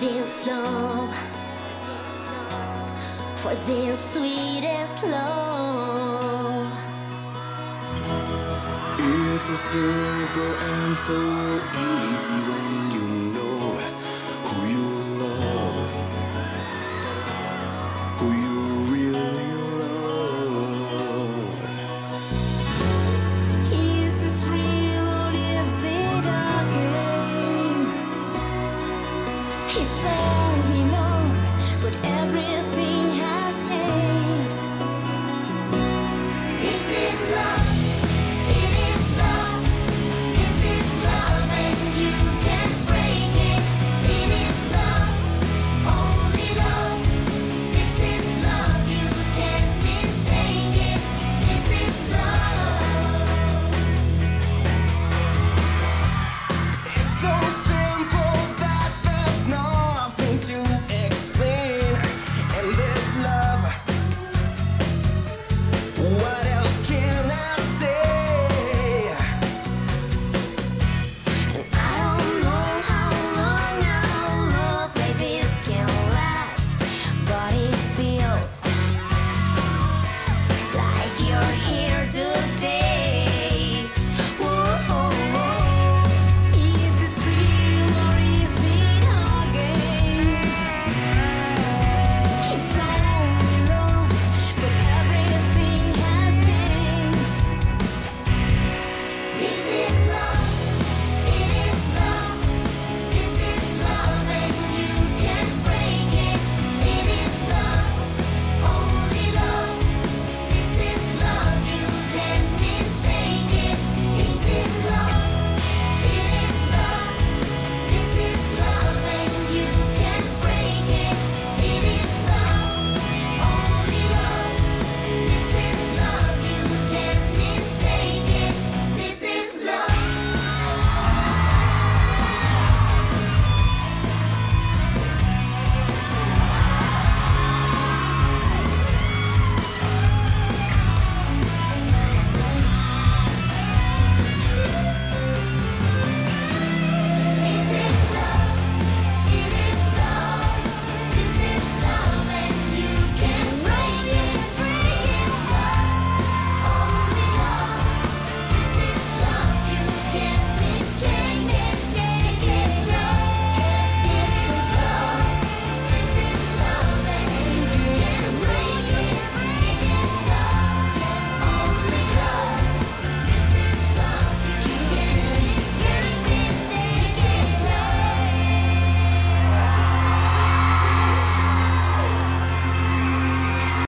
this long, for this sweetest love. It's so simple and so easy when you know who you love, who you really love. Is this real or is it a game? It's only love, but everything